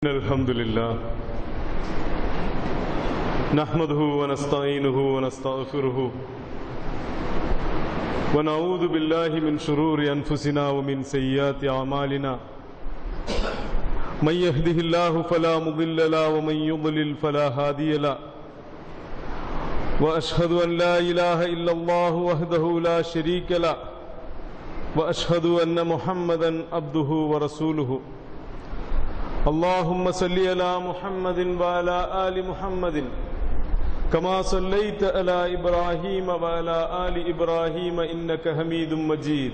الحمد لله نحمده ونستعينه ونستغفره ونعوذ بالله من شرور أنفسنا ومن سيئات أعمالنا من يهده الله فلا مضل له ومن يضلل فلا هادي له وأشهد أن لا إله إلا الله وحده لا شريك له وأشهد أن محمدا عبده ورسوله اللهم صل على محمد وعلى آل محمد كما صليت على إبراهيم وعلى آل إبراهيم إنك حميد مجيد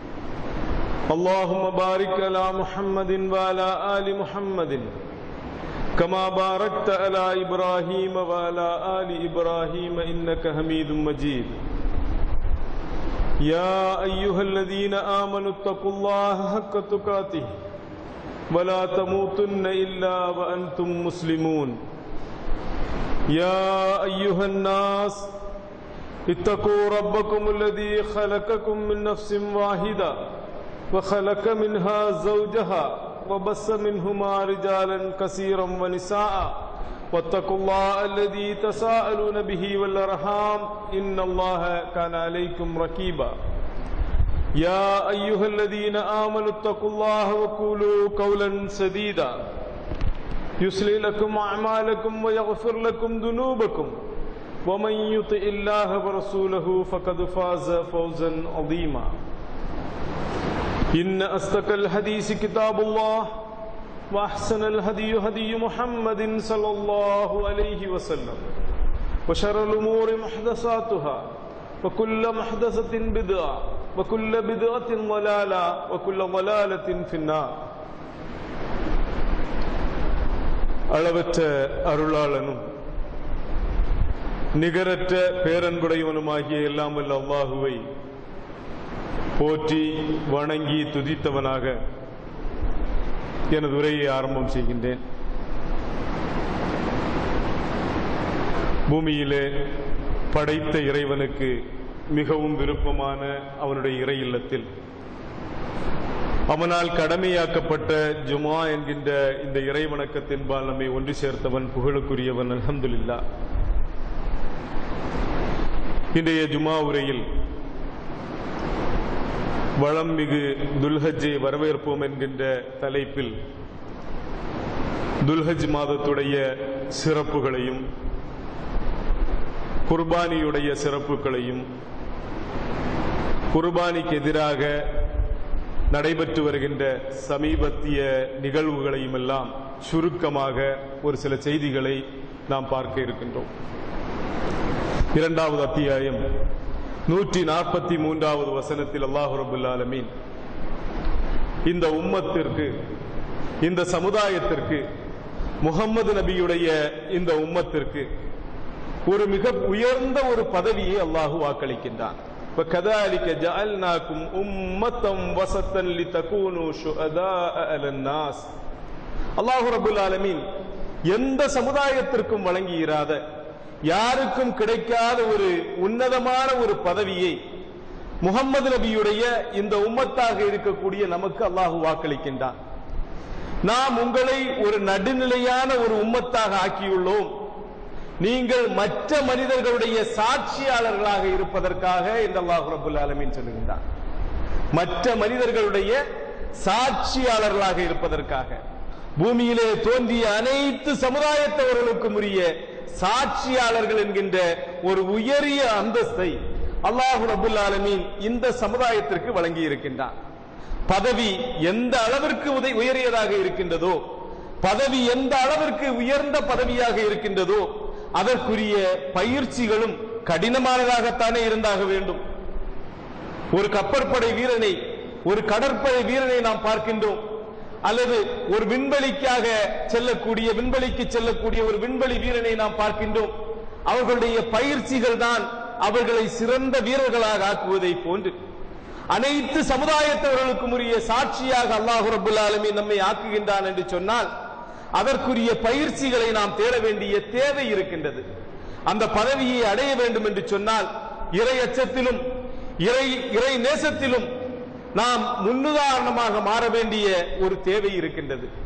اللهم بارك على محمد وعلى آل محمد كما باركت على إبراهيم وعلى آل إبراهيم إنك حميد مجيد يا أيها الذين آمنوا اتقوا الله حق تقاته ولا تموتن إلا وأنتم مسلمون يا أيها الناس اتقوا ربكم الذي خلقكم من نفس واحدة وخلق منها زوجها وبث منهما رجالا كثيرا ونساء واتقوا الله الذي تساءلون به والأرحام إن الله كان عليكم رقيبا يا أيها الذين آمنوا اتقوا الله وقولوا قولا سديدا يصلح لكم أعمالكم ويغفر لكم ذنوبكم ومن يطع الله ورسوله فقد فاز فوزا عظيما إن أصدق الحديث كتاب الله وأحسن الهدي هدي محمد صلى الله عليه وسلم وشر الأمور محدثاتها وكل محدثة بدعة وكل بدعة ضلالة وكل ضلالة في النار. அளவற்ற அருளாளனும் நிகரற்ற பேரன்புடையவனுமாகிய எல்லாம் வல்ல அல்லாஹுவை போற்றி வணங்கி துதித்தவனாக எனது உரையை ஆரம்பம் செய்கின்றேன். பூமியிலே படைத்த இறைவனுக்கு மிகவும் விருப்பமான அவனுடைய இறை இல்லத்தில் அவனால் கடமையாக்கப்பட்ட ஜுமா என்கின்ற இந்த இறை வணக்கத்தின்பால் நம்மை ஒன்று சேர்த்தவன் புகழுக்குரியவன் அல்ஹம்துலில்லாஹ். இன்றைய ஜுமா உரையில் வளம் மிகு துல்ஹஜ்ஜை வரவேற்போம் என்கின்ற தலைப்பில் துல்ஹஜ் மாதத்துடைய சிறப்புகளையும் குர்பானியுடைய சிறப்புகளையும் குர்பானிக்கு எதிராக நடைபெற்று வருகின்ற சமீபத்திய நிகழ்வுகளையும் எல்லாம் சுருக்கமாக ஒரு சில செய்திகளை நாம் பார்க்க இருக்கின்றோம். 2வது அத்தியாயம் 143வது வசனத்தில் அல்லாஹ் ரப்பல் ஆலமீன் இந்த உம்மத்திற்கு, இந்த சமுதாயத்திற்கு, முஹம்மது நபியுடைய இந்த உம்மத்திற்கு ஒரு மிக உயர்ந்த ஒரு பதவியை அல்லாஹ் வாக்களிக்கின்றான். وَكَذَلِكَ جَعَلْنَاكُمْ أُمَّةً وَسَطًا لِتَكُونُوا شُهَدَاءَ عَلَى النَّاسِ. அல்லாஹ் ரப்பல் ஆலமீன் எந்த சமுதாயத்திற்கும் வழங்கியிராத, யாருக்கும் கிடைக்காத ஒரு உன்னதமான ஒரு பதவியை முஹம்மது நபியுடைய இந்த உம்மத்தாக இருக்கக்கூடிய நமக்கு அல்லாஹ் வாக்களிக்கின்றான். நாம் உங்களை ஒரு நடுநிலையான ஒரு உம்மத்தாக ஆக்கியுள்ளோம், நீங்கள் மற்ற மனிதர்களுடைய சாட்சியாளர்களாக இருப்பதற்காக இந்த அல்லாஹ் ரப்பல் ஆலமீன் சொல்லுகின்றார். மற்ற மனிதர்களுடைய சாட்சியாளர்களாக இருப்பதற்காக, பூமியிலே தோன்றிய அனைத்து சமுதாயத்தவர்களுக்கும் உரிய சாட்சியாளர்கள் என்கின்ற ஒரு உயரிய அந்தஸ்தை அல்லாஹ் ரப்பல் ஆலமீன் இந்த சமுதாயத்திற்கு வழங்கி இருக்கின்றார். பதவி எந்த அளவிற்கு உயரியதாக இருக்கின்றதோ, பதவி எந்த அளவிற்கு உயர்ந்த பதவியாக இருக்கின்றதோ அதற்குரிய பயிற்சிகளும் கடினமானதாகத்தானே இருந்தாக வேண்டும். ஒரு கப்பற்படை வீரனை, ஒரு கடற்படை வீரனை நாம் பார்க்கின்றோம், அல்லது ஒரு விண்வெளிக்கு செல்லக்கூடிய ஒரு விண்வெளி வீரனை நாம் பார்க்கின்றோம். அவர்களுடைய பயிற்சிகள் தான் அவர்களை சிறந்த வீரர்களாக ஆக்குவதை போன்று அனைத்து சமுதாயத்தவர்களுக்கும் உரிய சாட்சியாக அல்லாஹ் ரப்பல் ஆலமீன் நம்மை ஆக்குகின்றான் என்று சொன்னால் அதற்குரிய பயிற்சிகளை நாம் தேட வேண்டிய தேவை இருக்கின்றது. அந்த பதவியை அடைய வேண்டும் என்று சொன்னால் இறை அச்சத்திலும் இறை நேசத்திலும் நாம் முன்னுதாரணமாக மாற வேண்டிய ஒரு தேவை இருக்கின்றது.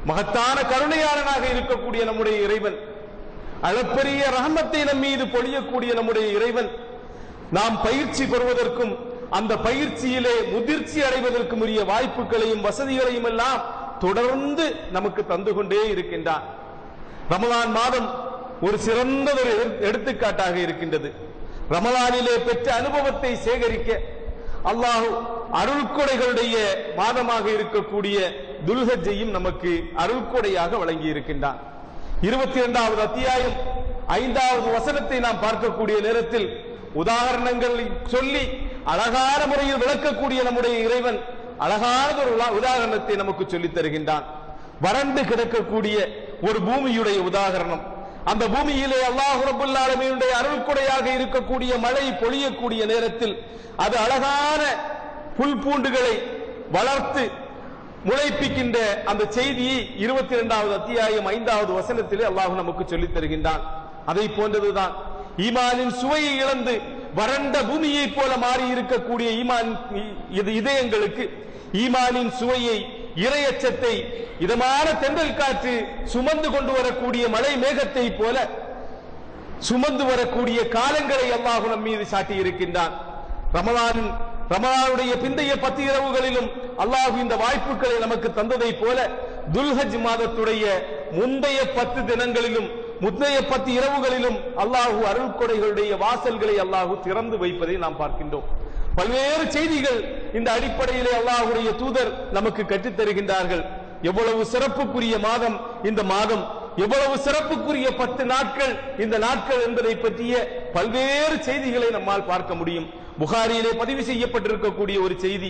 மகத்தான கருணையாளனாக இருக்கக்கூடிய நம்முடைய இறைவன், அளப்பரிய ரஹமத்தை நம் மீது பொழியக்கூடிய நம்முடைய இறைவன், நாம் பயிற்சி பெறுவதற்கும் அந்த பயிற்சியிலே முதிர்ச்சி அடைவதற்கும் உரிய வாய்ப்புகளையும் வசதிகளையும் எல்லாம் தொடர்ந்து நமக்கு தந்து கொண்டே இருக்கின்றான். ரமலான் மாதம் ஒரு சிறந்த ஒரு எடுத்துக்காட்டாக இருக்கின்றது. ரமலானிலே பெற்ற அனுபவத்தை சேகரிக்க அல்லாஹ் அருள்கொடைகளுடைய மாதமாக இருக்கக்கூடிய துல்ஹஜ்ஜையும் நமக்கு அருள்கொடையாக வழங்கி இருக்கின்றான். 22வது அத்தியாயம் 5வது வசனத்தை நாம் பார்க்கக்கூடிய நேரத்தில் உதாரணங்களை சொல்லி அழகான முறையில் விளக்கக்கூடிய நம்முடைய இறைவன் அழகான ஒரு உதாரணத்தை நமக்கு சொல்லித் தருகின்றான். வறண்டு கிடக்கக்கூடிய ஒரு பூமியுடைய உதாரணம். அந்த பூமியிலே அல்லாஹ் ரப்பல் ஆலமீனுடைய அருள்கொடையாக இருக்கக்கூடிய மழை பொழியக்கூடிய நேரத்தில் அது அழகான புல் பூண்டுகளை வளர்த்து முளைப்பிக்கின்ற அந்த செய்தியை 22வது அத்தியாயம் 5வது வசனத்திலே அல்லாஹ் நமக்கு சொல்லித் தருகின்றான். அதை போன்றதுதான் ஈமானின் சுவையை இழந்து வறண்ட பூமியை போல மாறி இருக்கக்கூடிய ஈமான் இதயங்களுக்கு ஈமானின் சுவையை, இறையச்சத்தை இதமான தென்றல் காற்று சுமந்து கொண்டு வரக்கூடிய மழை மேகத்தை போல சுமந்து வரக்கூடிய காலங்களை அல்லாஹ் நம் மீது சாட்டி இருக்கின்றான். ரமலானுடைய பிந்தைய 10 இரவுகளிலும் அல்லாஹ் இந்த வாய்ப்புகளை நமக்கு தந்ததை போல துல்ஹஜ் மாதத்துடைய முந்தைய 10 தினங்களிலும் முந்தைய 10 இரவுகளிலும் அல்லாஹ் அருள்கொடைகளுடைய வாசல்களை அல்லாஹ் திறந்து வைப்பதை நாம் பார்க்கின்றோம். பல்வேறு செய்திகள் இந்த அடிப்படையிலே அல்லாஹ்வுடைய தூதர் நமக்கு கற்றுத் தருகின்றார்கள். எவ்வளவு சிறப்புக்குரிய மாதம் இந்த மாதம், எவ்வளவு சிறப்புக்குரிய 10 நாட்கள் இந்த நாட்கள் என்பதை பற்றிய பல்வேறு செய்திகளை நம்மால் பார்க்க முடியும். புகாரியிலே பதிவு செய்யப்பட்டிருக்கக்கூடிய ஒரு செய்தி,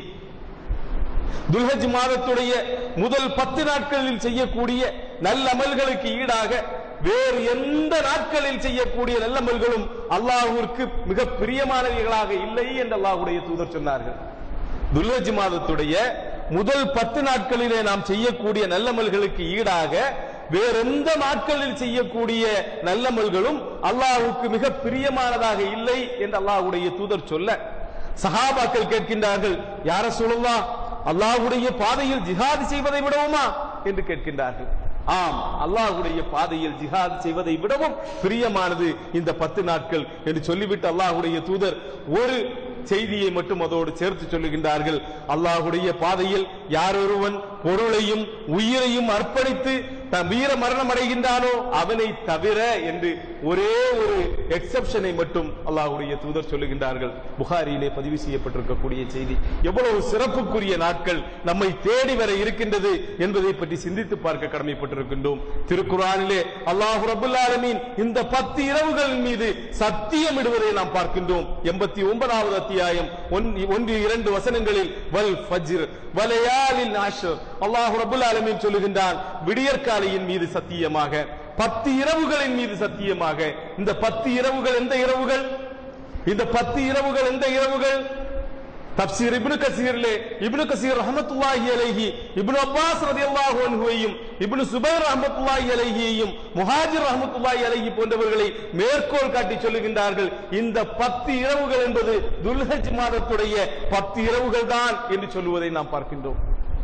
துல்ஹஜ் மாதத்துடைய முதல் 10 நாட்களில் செய்யக்கூடிய நல்லமல்களுக்கு ஈடாக வேறு எந்த நாட்களில் செய்யக்கூடிய நல்லமல்களும் அல்லாஹ்விற்கு மிக பிரியமானவைகளாக இல்லை என்று அல்லாஹ்வுடைய தூதர் சொன்னார்கள். துல்ஹஜ் மாதத்துடைய முதல் 10 நாட்களிலே நாம் செய்யக்கூடிய நல்லமல்களுக்கு ஈடாக வேறெந்த நாட்களில் செய்யக்கூடிய நல்லமல்களும் அல்லாஹ்வுக்கு மிக பிரியமானதாக இல்லை என்று அல்லாஹ்வுடைய தூதர் சொல்ல, சஹாபாக்கள் கேட்கின்றார்கள், யா ரசூலுல்லாஹ், அல்லாஹ்வுடைய பாதையில் ஜிஹாத் செய்வதை விடவுமா என்று கேட்கின்றார்கள். ஆம், அல்லாஹ்வுடைய பாதையில் ஜிஹாத் செய்வதை விடவும் பிரியமானது இந்த 10 நாட்கள் என்று சொல்லிவிட்டு அல்லாஹ்வுடைய தூதர் ஒரு செய்தியை மட்டும் அதோடு சேர்த்து சொல்லுகின்றார்கள். அல்லாஹ்வுடைய பாதையில் யார் ஒருவன் பொருளையும் உயிரையும் அர்ப்பணித்து தன் வீர மரணம் அடைகின்றானோ அவனை தவிர என்று ஒரே ஒரு எக்ஸெப்ஷனை மட்டும் அல்லாஹ்வுடைய தூதர் சொல்லுகின்றார்கள். புகாரியிலே பதிவு செய்யப்பட்டிருக்கக்கூடிய செய்தி. எவ்வளவு சிறப்புக்குரிய நாட்கள் நம்மை தேடி வர இருக்கின்றது என்பதை பற்றி சிந்தித்து பார்க்க கடமைப்பட்டிருக்கின்றோம். திருக்குர்ஆனிலே அல்லாஹ் ரப்பல் ஆலமீன் இந்த 10 இரவுகளின் மீது சத்தியமிடுவதை நாம் பார்க்கின்றோம். 89வது அத்தியாயம் 1-2 வசனங்களில் வல் ஃபஜ்ர் வலயாலில் ஆஷ்ர் அல்லாஹ் ரப்பல் ஆலமீன் சொல்லுகின்றான், விடியற்காலையின் மீது சத்தியமாக, 10 இரவுகளின் மீது சத்தியமாக. இந்த 10 இரவுகள் எந்த இரவுகள்? இந்த 10 இரவுகள் எந்த இரவுகள்? தப்சீர் இப்னு கஸீரிலே இப்னு கஸீர் ரஹ்மத்துல்லாஹி அலைஹி இப்னு அப்பாஸ் ரலியல்லாஹு அன்ஹுவையும் இப்னு சுபைர் ரஹ்மத்துல்லாஹி அலைஹியையும் முஹாஜிர் ரஹ்மத்துல்லாஹி அலைஹி போன்றவர்களை மேற்கோள் காட்டி சொல்லுகின்றார்கள், இந்த 10 இரவுகள் என்பது துல்ஹஜ் மாதத்துடைய 10 இரவுகள் தான் என்று சொல்லுவதை நாம் பார்க்கின்றோம்.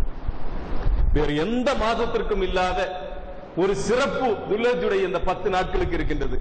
வேறு எந்த மாதத்திற்கும் இல்லாத ஒரு சிறப்பு துல்ஹஜ்ஜுடைய இந்த 10 நாட்களுக்கு இருக்கின்றது.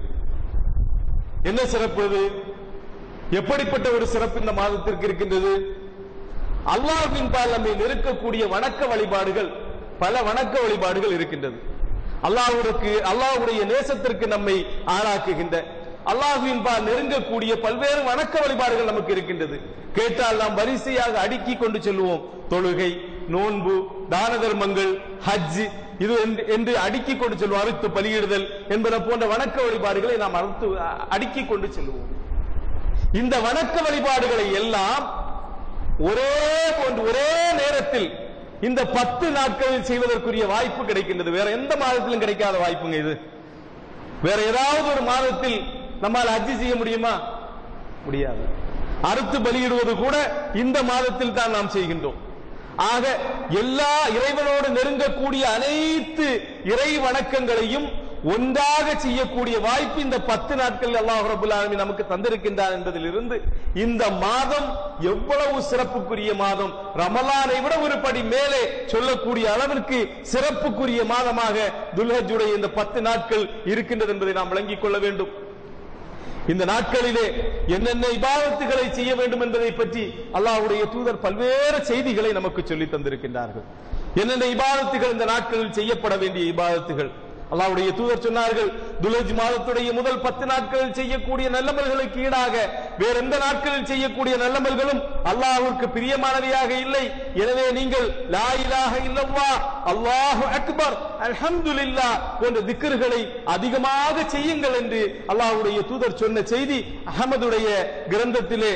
என்ன சிறப்பு அது? எப்படிப்பட்ட ஒரு சிறப்பு இந்த மாதத்திற்கு இருக்கின்றது? அல்லாஹ்வின் பால் நம்மை நெருக்கக்கூடிய வணக்க வழிபாடுகள், பல வணக்க வழிபாடுகள் இருக்கின்றது. அல்லாஹ்வுடைய நேசத்திற்கு நம்மை ஆளாக்குகின்ற, அல்லாஹ்வின் பால் நெருங்கக்கூடிய பல்வேறு வணக்க வழிபாடுகள் நமக்கு இருக்கின்றது. கேட்டால் நாம் வரிசையாக அடுக்கி கொண்டு செல்வோம். தொழுகை, நோன்பு, தான தர்மங்கள், ஹஜ், இது என்று அடுக்கி கொண்டு செல்வோம். அறுத்து பலியிடுதல் என்பன போன்ற வணக்க வழிபாடுகளை நாம் அடுக்கி கொண்டு செல்வோம். இந்த வணக்க வழிபாடுகளை எல்லாம் ஒரே நேரத்தில் இந்த 10 நாட்களில் செய்வதற்குரிய வாய்ப்பு கிடைக்கின்றது. வேற எந்த மாதத்திலும் கிடைக்காத வாய்ப்புங்க இது. வேற ஏதாவது ஒரு மாதத்தில் நம்மால் ஹஜ் செய்ய முடியுமா? முடியாது. அறுத்து பலியிடுவது கூட இந்த மாதத்தில் தான் நாம் செய்கின்றோம். ஆக எல்லா இறைவனோடு நெருங்கக்கூடிய அனைத்து இறை வணக்கங்களையும் ஒன்றாக செய்யக்கூடிய வாய்ப்பு இந்த 10 நாட்கள் அல்லாஹ் ரப்பல் ஆலமீன் நமக்கு தந்திருக்கின்றார் என்பதிலிருந்து இந்த மாதம் எவ்வளவு சிறப்புக்குரிய மாதம், ரமலானை விட ஒரு படி மேலே சொல்லக்கூடிய அளவிற்கு சிறப்புக்குரிய மாதமாக துல்ஹஜ்ஜுடைய இந்த 10 நாட்கள் இருக்கின்றது என்பதை நாம் விளங்கிக் கொள்ள வேண்டும். இந்த நாட்களிலே என்னென்ன இபாதத்துகளை செய்ய வேண்டும் என்பதை பற்றி அல்லாஹ்வுடைய தூதர் பல்வேறு செய்திகளை நமக்கு சொல்லி தந்திருக்கின்றார்கள். என்னென்ன இபாதத்துகள் இந்த நாட்களில் செய்யப்பட வேண்டிய இபாதத்துகள் அல்லாஹ்வுடைய தூதர் சொன்னார்கள். துல்ஹஜ் மாதத்துடைய முதல் 10 நாட்களில் செய்யக்கூடிய நல்லமல்களுக்கு ஈடாக வேற எந்த நாட்களில் செய்யக்கூடிய நல்லமல்களும் அல்லாஹ்வுக்கு பிரியமானவையாக இல்லை. எனவே நீங்கள் லா இலாஹ இல்லல்லாஹ், அல்லாஹு அக்பர், அல்ஹம்துலில்லாஹ் போன்ற திக்ர்களை அதிகமாக செய்யுங்கள் என்று அல்லாஹ்வுடைய தூதர் சொன்ன செய்தி அஹ்மதுடைய கிரந்தத்திலே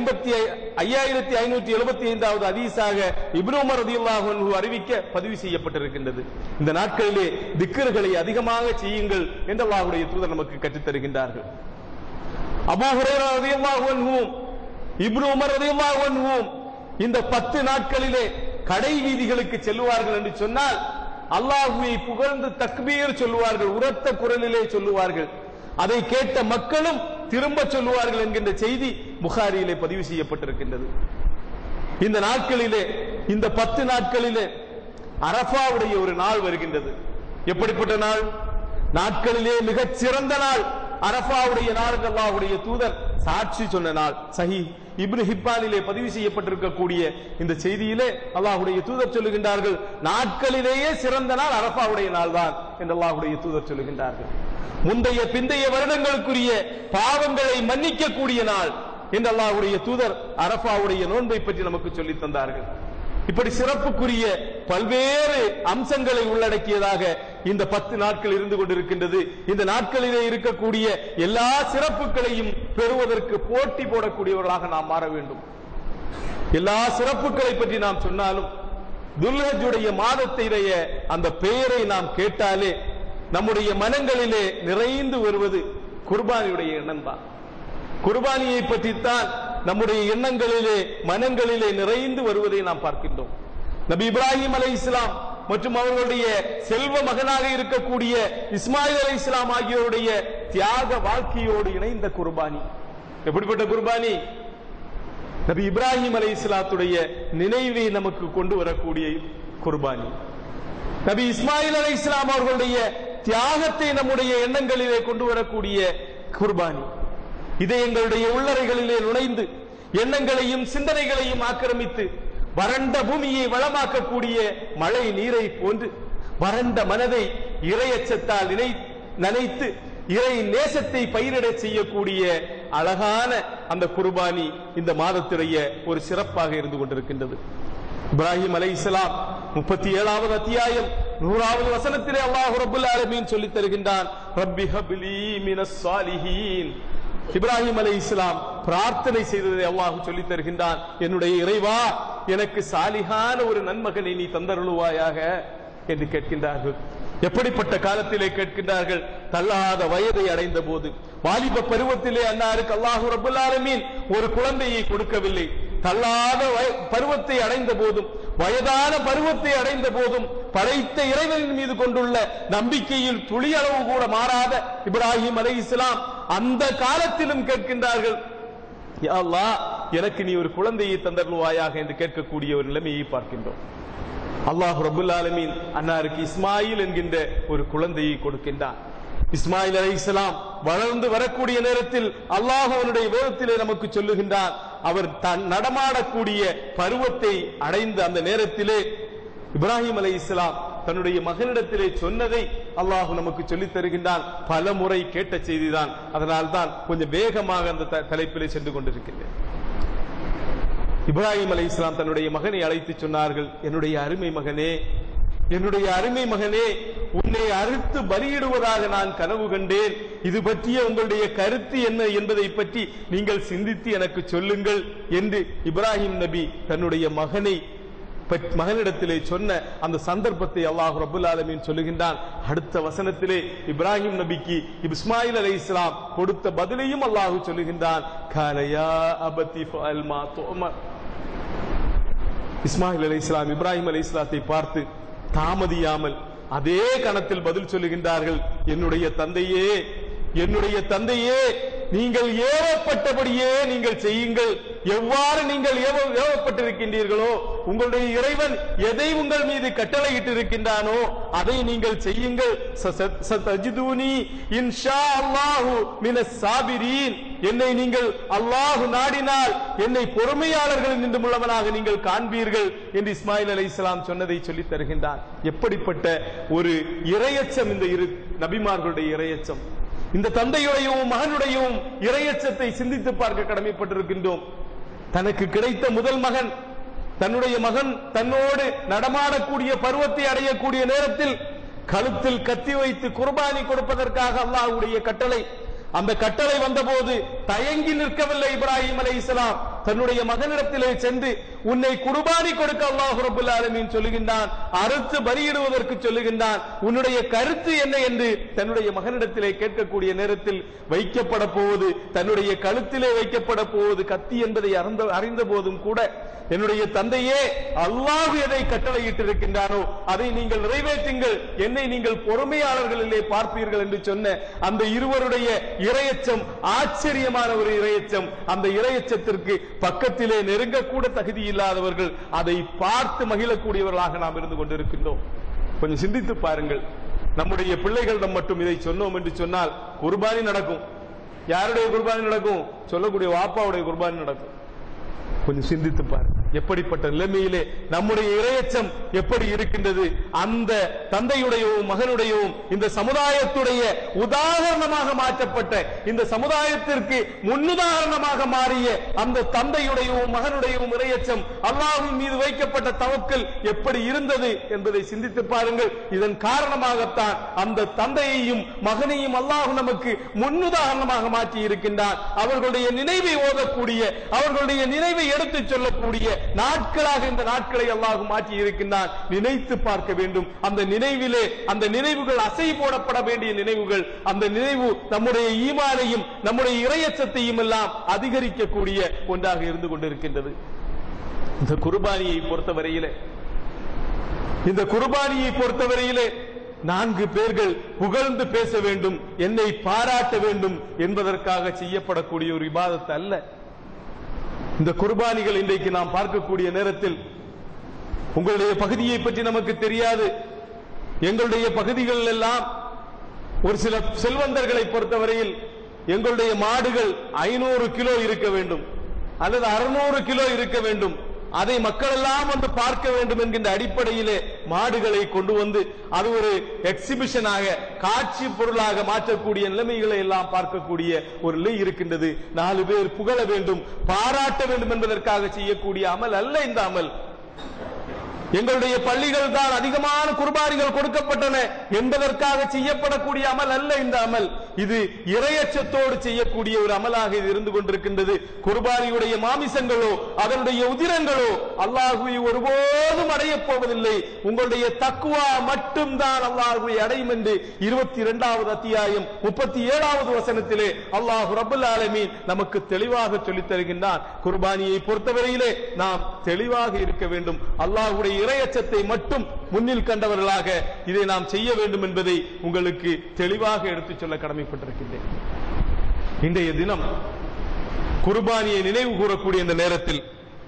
5575வது ஹதீஸாக இப்னு உமர் ரலியல்லாஹு அன்ஹு அறிவிக்க பதிவு செய்யப்பட்டிருக்கின்றது. இந்த நாட்களிலே திக்ர்களை அதிகமாக செய்யுங்கள் என்று அல்லாஹ்வுடைய தூதர் நமக்கு கற்றுத் தருகின்றார்கள். அபூ ஹுரைரா ரலியல்லாஹு அன்ஹு, இப்னு உமர் ரலியல்லாஹு அன்ஹு இந்த 10 நாட்களிலே கடை வீதிகளுக்கு செல்வார்கள் என்று சொன்னால் அல்லாஹ்வை புகழ்ந்து தக்பீர் சொல்லுவார்கள், உரத்த குரலிலே சொல்லுவார்கள். அதை கேட்ட மக்களும் திரும்ப சொல்லுவார்கள் என்கின்ற செய்தி புகாரியிலே பதிவு செய்யப்பட்டிருக்கின்றது. இந்த நாட்களிலே, இந்த 10 நாட்களிலே அரஃபாவுடைய ஒரு நாள் வருகின்றது. எப்படிப்பட்ட நாள்? நாட்களிலே மிகச் சிறந்த நாள் அரஃபாவுடைய நாள். அல்லாஹ்வுடைய தூதர் சாட்சி சொன்ன நாள். சஹீஹ் இப்னு ஹிப்பானிலே பதிவு செய்யப்பட்டிருக்கக்கூடிய இந்த செய்தியிலே அல்லாஹ்வுடைய தூதர் சொல்லுகின்றார்கள், நாட்களிலேயே சிறந்த நாள் அரஃபாவுடைய நாள் தான் என்று அல்லாஹ்வுடைய தூதர் சொல்லுகின்றார்கள். முந்தைய பிந்தைய வருடங்களுக்குரிய பாவங்களை மன்னிக்கக்கூடிய நாள் என்று அல்லாஹ்வுடைய தூதர் அரஃபாவுடைய நோன்பை பற்றி நமக்கு சொல்லித் தந்தார்கள். இப்படி சிறப்புக்குரிய பல்வேறு அம்சங்களை உள்ளடக்கியதாக இந்த 10 நாட்கள் இருந்து கொண்டிருக்கின்றது. இந்த நாட்களிலே இருக்கக்கூடிய எல்லா சிறப்புகளையும் பெறுவதற்கு போட்டி போடக்கூடியவர்களாக நாம் மாற வேண்டும். எல்லா சிறப்புகளை பற்றி நாம் சொன்னாலும் துல்ஹஜ்ஜுடைய மாதத்திலேய அந்த பெயரை நாம் கேட்டாலே நம்முடைய மனங்களிலே நிறைந்து வருவது குர்பானியுடைய எண்ணம் தான். குர்பானியை பற்றித்தான் நம்முடைய எண்ணங்களிலே மனங்களிலே நிறைந்து வருவதை நாம் பார்க்கின்றோம். நபி இப்ராஹிம் அலைஹிஸ்ஸலாம் மற்றும் அவர்களுடைய செல்வ மகனாக இருக்கக்கூடிய இஸ்மாயில் அலைஹிஸ்ஸலாம் ஆகியோருடைய தியாக வாழ்க்கையோடு இணைந்த குர்பானி. எப்படிப்பட்ட குர்பானி? நபி இப்ராஹிம் அலைஹிஸ்ஸலாத்துடைய நினைவை நமக்கு கொண்டு வரக்கூடிய குர்பானி. நபி இஸ்மாயில் அலைஹிஸ்ஸலாம் அவர்களுடைய தியாகத்தை நம்முடைய எண்ணங்களிலே கொண்டு வரக்கூடிய குர்பானி. இதை எங்களுடைய உள்ளறைகளிலே நுழைந்து எண்ணங்களையும் சிந்தனைகளையும் ஆக்கிரமித்து வறண்ட பூமியை வளமாக்கக்கூடிய மழை நீரை போன்று வறண்ட மனதை இறையச்சத்தால் நனைத்து இறை நேசத்தை பயிரிட செய்யக்கூடிய அழகான அந்த குர்பானி இந்த மாதத்துடைய ஒரு சிறப்பாக இருந்து கொண்டிருக்கின்றது. இப்ராஹிம் அலைஹிஸ்ஸலாம் 37வது அத்தியாயம் 100வது வசனத்திலே அல்லாஹ் ரப்பல் ஆலமீன் சொல்லித் தருகின்றான், ரப்பி ஹப்லி மினஸ் சாலிஹீன். இப்ராஹிம் அலைஹிஸ்ஸலாம் பிரார்த்தனை செய்ததை அல்லாஹ் சொல்லித் தருகின்றான், என்னுடைய இறைவா எனக்கு சாலிஹான ஒரு நன்மகனை நீ தந்தருளுவாயாக என்று கேட்கின்றார்கள். எப்படிப்பட்ட காலத்திலே கேட்கின்றார்கள்? தள்ளாத வயதை அடைந்த போது, வாலிப பருவத்திலே அன்னாருக்கு அல்லாஹ் ரப்பல் ஆலமீன் ஒரு குழந்தையை கொடுக்கவில்லை. தள்ளாத பருவத்தை அடைந்த போதும், வயதான பருவத்தை அடைந்த போதும் படைத்த இறைவனின் மீது கொண்டுள்ள நம்பிக்கையில் துளி அளவு கூட மாறாத இப்ராஹிம் அலைஹிஸ்ஸலாம் அந்த காலத்திலும் கேட்கின்றார்கள், யா அல்லாஹ் எனக்கு நீ ஒரு குழந்தையை தந்தருள்வாயாக என்று கேட்கக்கூடிய ஒரு நிலைமையை பார்க்கின்றோம். அல்லாஹ் ரப்பல் ஆலமீன் அன்னாருக்கு இஸ்மாயில் என்கின்ற ஒரு குழந்தையை கொடுக்கின்றான். இஸ்மாயில் அலைஹிஸ்ஸலாம் வளர்ந்து வரக்கூடிய நேரத்தில் அல்லாஹ் அவனுடைய வேதத்திலே நமக்கு சொல்லுகின்றான், அவர் தான் நடமாடக்கூடிய பருவத்தை அடைந்த அந்த நேரத்திலே இப்ராஹிம் அலைஹிஸ்ஸலாம் தன்னுடைய மகனிடத்திலே சொன்னதை அல்லாஹ் நமக்கு சொல்லித் தருகின்றான். பல முறை கேட்ட செய்திதான், அதனால்தான் கொஞ்சம் வேகமாக அந்த தலைப்பிலே சென்று கொண்டிருக்கின்றேன். இப்ராஹிம் அலைஹிஸ்ஸலாம் தன்னுடைய மகனை அழைத்து சொன்னார்கள், என்னுடைய அருமை மகனே, என்னுடைய அருமை மகனே, உன்னை அறுத்து பலியிடுவதாக நான் கனவு கண்டேன். இது பற்றிய உங்களுடைய கருத்து என்ன என்பதை பற்றி நீங்கள் சிந்தித்து எனக்கு சொல்லுங்கள் என்று இப்ராஹிம் நபி தன்னுடைய மகனிடத்திலே சொன்ன அந்த சந்தர்ப்பத்தை அல்லாஹ் ரப்பல் ஆலமீன் சொல்லுகின்றான். அடுத்த வசனத்திலே இப்ராஹிம் நபிக்கு இஸ்மாயில் அலைஹிஸ்ஸலாம் கொடுத்த பதிலையும் அல்லாஹ் சொல்லுகின்றான், காலயா அபதி ஃபஅல் மா துஅமர். இஸ்மாயில் அலைஹிஸ்ஸலாம் இப்ராஹிம் அலைஹிஸ்ஸலாத்தை பார்த்து தாமதியாமல் அதே கணத்தில் பதில் சொல்லுகின்றார்கள், என்னுடைய தந்தையே, என்னுடைய தந்தையே, நீங்கள் ஏவப்பட்டபடியே நீங்கள் செய்யுங்கள். எவ்வாறு நீங்கள் ஏவப்பட்டிருக்கின்றீர்களோ, உங்களுடைய இறைவன் எதை உங்கள் மீது கட்டளையிட்டு இருக்கின்றானோ அதை நீங்கள் செய்யுங்கள். சதஜிதுனி இன்ஷா அல்லாஹு மினஸ் சாபிரீன். என்னை நீங்கள் அல்லாஹ் நாடினால் என்னை பொறுமையாளர்களில் நின்று உள்ளவனாக நீங்கள் காண்பீர்கள் என்று இஸ்மாயில் அலைஹிஸ்ஸலாம் சொன்னதை சொல்லித் தருகின்றார். எப்படிப்பட்ட ஒரு இறையச்சம் இந்த இரு நபிமார்களுடைய இறையச்சம்! இந்த தந்தையுடையும் மகனுடையும் இறையச்சத்தை சிந்தித்து பார்க்க கடமைப்பட்டிருக்கின்றோம். தனக்கு கிடைத்த முதல் மகன், தன்னுடைய மகன் தன்னோடு நடமாடக்கூடிய பருவத்தை அடையக்கூடிய நேரத்தில் கழுத்தில் கத்தி வைத்து குர்பானி கொடுப்பதற்காக அல்லாஹ்வுடைய கட்டளை. அந்த கட்டளை வந்தபோது தயங்கி நிற்கவில்லை இப்ராஹிம் அலைஹிஸ்ஸலாம். தன்னுடைய மகனிடத்திலே சென்று உன்னை குர்பானி கொடுக்க அல்லாஹ் ரப்பல் ஆலமீன் சொல்லுகின்றான், அறுத்து பலியிடுவதற்கு சொல்லுகின்றான். உன்னுடைய கருத்து என்ன என்று தன்னுடைய மகனிடத்திலே கேட்கக்கூடிய நேரத்தில் வைக்கப்பட போவது, தன்னுடைய கழுத்திலே வைக்கப்பட போவது கத்தி என்பதை அறிந்த போதும் கூட, என்னுடைய தந்தையே, அல்லாஹ் எதை கட்டளையிட்டிருக்கின்றானோ அதை நீங்கள் நிறைவேற்றுங்கள், என்னை நீங்கள் பொறுமையாளர்களிலே பார்ப்பீர்கள் என்று சொன்ன அந்த இருவருடைய இறையச்சம் ஆச்சரியமான ஒரு இறையச்சம். அந்த இறையச்சத்திற்கு பக்கத்திலே நெருங்கக்கூட தகுதி இல்லாதவர்கள் அதை பார்த்து மகிழக்கூடியவர்களாக நாம் இருந்து கொண்டிருக்கின்றோம். கொஞ்சம் சிந்தித்து பாருங்கள். நம்முடைய பிள்ளைகளிடம் மட்டும் இதை சொன்னோம் என்று சொன்னால் குர்பானி நடக்கும். யாருடைய குர்பானி நடக்கும்? சொல்லக்கூடிய வாப்பாவுடைய குர்பானி நடக்கும். கொஞ்சம் சிந்தித்து பாருங்கள். எப்படிப்பட்ட நிலைமையிலே நம்முடைய இறையச்சம் எப்படி இருக்கின்றது! அந்த தந்தையுடையவும் மகனுடையவும் இந்த சமுதாயத்துடைய உதாரணமாக மாற்றப்பட்ட, இந்த சமுதாயத்திற்கு முன்னுதாரணமாக மாறிய அந்த தந்தையுடையவும் மகனுடையவும் இறையச்சம், அல்லாஹ்வின் மீது வைக்கப்பட்ட தவக்கல் எப்படி இருந்தது என்பதை சிந்தித்து பாருங்கள். இதன் காரணமாகத்தான் அந்த தந்தையையும் மகனையும் அல்லாஹ் நமக்கு முன்னுதாரணமாக மாற்றி இருக்கின்றான். அவர்களுடைய நினைவை ஓதக்கூடிய, அவர்களுடைய நினைவை எடுத்துச் சொல்லக்கூடிய நாட்களாக இந்த நாட்களை அல்லாஹ் மாற்றி இருக்கின்றான். நினைத்து பார்க்க வேண்டும். அந்த நினைவிலே, அந்த நினைவுகள் அசை போடப்பட வேண்டிய நினைவுகள். அந்த நினைவு நம்முடைய ஈமானையும் நம்முடைய இறையச்சத்தையும் எல்லாம் அதிகரிக்கக்கூடிய ஒன்றாக இருந்து கொண்டிருக்கின்றது. இந்த குர்பானியை பொறுத்தவரையிலே 4 பேர்கள் புகழ்ந்து பேச வேண்டும், என்னை பாராட்ட வேண்டும் என்பதற்காக செய்யப்படக்கூடிய ஒரு இபாதத் அல்ல. இந்த குர்பானிகள் இன்றைக்கு நாம் பார்க்கக்கூடிய நேரத்தில், உங்களுடைய பகுதியை பற்றி நமக்கு தெரியாது, எங்களுடைய பகுதிகள் எல்லாம் ஒரு சில செல்வந்தர்களை பொறுத்தவரையில் எங்களுடைய மாடுகள் 500 கிலோ இருக்க வேண்டும் அல்லது 600 கிலோ இருக்க வேண்டும், அதை மக்கள் எல்லாம் வந்து பார்க்க வேண்டும் என்கின்ற அடிப்படையிலே மாடுகளை கொண்டு வந்து அது ஒரு எக்ஸிபிஷனாக, காட்சி பொருளாக மாற்றக்கூடிய நிலைமைகளை எல்லாம் பார்க்கக்கூடிய ஒரு நிலை இருக்கின்றது. 4 பேர் புகழ வேண்டும், பாராட்ட வேண்டும் என்பதற்காக செய்யக்கூடிய அமல் அல்ல இந்த அமல். எங்களுடைய பள்ளிகள் தான் அதிகமான குர்பானிகள் கொடுக்கப்பட்டன என்பதற்காக செய்யப்படக்கூடிய அமல் அல்ல இந்த அமல். இது இறையச்சத்தோடு செய்யக்கூடிய ஒரு அமலாக இது இருந்து கொண்டிருக்கின்றது. குர்பானியுடைய மாமிசங்களோ அதனுடைய உதிரங்களோ அல்லாஹ்வை ஒருபோதும் அடையப் போவதில்லை. உங்களுடைய தக்வா மட்டும்தான் அல்லாஹ்வை அடையும் என்று 22வது அத்தியாயம் 37வது வசனத்திலே அல்லாஹ் ரப்பல் ஆலமீன் நமக்கு தெளிவாக சொல்லித் தருகின்றான். குர்பானியை பொறுத்தவரையிலே நாம் தெளிவாக இருக்க வேண்டும். அல்லாஹ்வுடைய இறையச்சத்தை மட்டும் முன்னில் கண்டவர்களாக இதை நாம் செய்ய வேண்டும் என்பதை உங்களுக்கு தெளிவாக எடுத்துச் சொல்ல கடமைப்பட்டிருக்கின்றேன். இன்றைய தினம் குர்பானியை நினைவு கூறக்கூடிய இந்த நேரத்தில்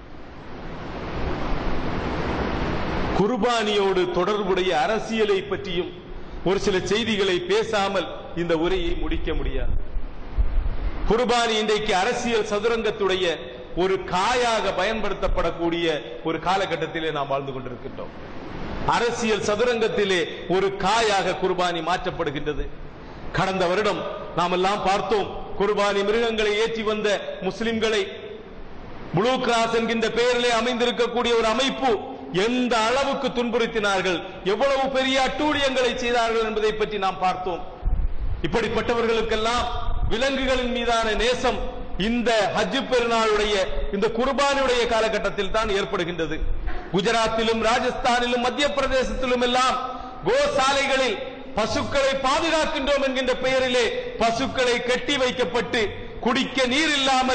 குர்பானியோடு தொடர்புடைய அரசியலை பற்றியும் ஒரு சில செய்திகளை பேசாமல் இந்த உரையை முடிக்க முடியாது. குர்பானி இன்றைக்கு அரசியல் சதுரங்கத்துடைய ஒரு காயாக பயன்படுத்தப்படக்கூடிய ஒரு காலகட்டத்திலே நாம் வாழ்ந்து கொண்டிருக்கின்றோம். அரசியல் சதுரங்கத்திலே ஒரு காயாக குர்பானி மாற்றப்படுகின்றது. கடந்த வருடம் நாம் எல்லாம் பார்த்தோம், குர்பானி மிருகங்களை ஏற்றி வந்த முஸ்லிம்களை ப்ளூ கிராஸ் என்கின்ற பெயரிலே அமைந்திருக்கக்கூடிய ஒரு அமைப்பு எந்த அளவுக்கு துன்புறுத்தினார்கள், எவ்வளவு பெரிய அட்டூழியங்களை செய்தார்கள் என்பதை பற்றி நாம் பார்த்தோம். இப்படிப்பட்டவர்களுக்கெல்லாம் விலங்குகளின் மீதான நேசம் இந்த ஹஜ் பெருநாளுடைய இந்த குர்பானுடைய காலகட்டத்தில் தான் ஏற்படுகின்றது. குஜராத்திலும் ராஜஸ்தானிலும் மத்திய பிரதேசத்திலும் எல்லாம் கோசாலைகளில் பசுக்களை பாதுகாக்கின்றோம் என்கின்ற பெயரிலே பசுக்களை கட்டி வைக்கப்பட்டு குடிக்க நீர் இல்லாமல்